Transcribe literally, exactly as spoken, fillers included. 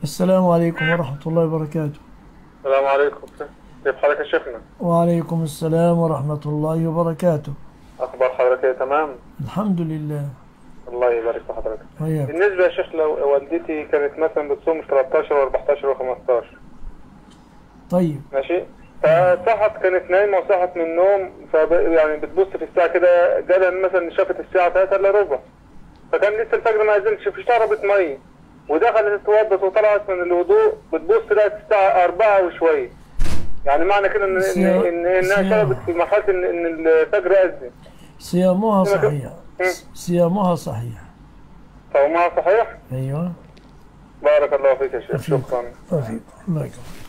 السلام عليكم ورحمة الله وبركاته. السلام عليكم. كيف حالك يا شيخنا؟ وعليكم السلام ورحمة الله وبركاته. أخبار حضرتك إيه؟ تمام؟ الحمد لله. الله يبارك في حضرتك. وياك. بالنسبة يا شيخ، لو والدتي كانت مثلا بتصوم ثلاثتاشر واربعتاشر وخمستاشر. طيب. ماشي؟ فصحت، كانت نايمة وصحت من النوم، فب... يعني بتبص في الساعة كده، جالها مثلا شافت الساعة تلاتة إلا ربع. فكان لسه الفجر ما أذنش، شربت مية ودخلت تتوضأ وطلعت من الوضوء، بتبص لقت الساعة أربعة وشوية. يعني معنى كده إن إن إن إنها شربت في مرحلة إن إن الفجر أذن. صيامها صحيح. صيامها صحيح. صومها صحيح؟ أيوه. بارك الله فيك يا شيخ. شكرا. وفيك. الله يكرمك.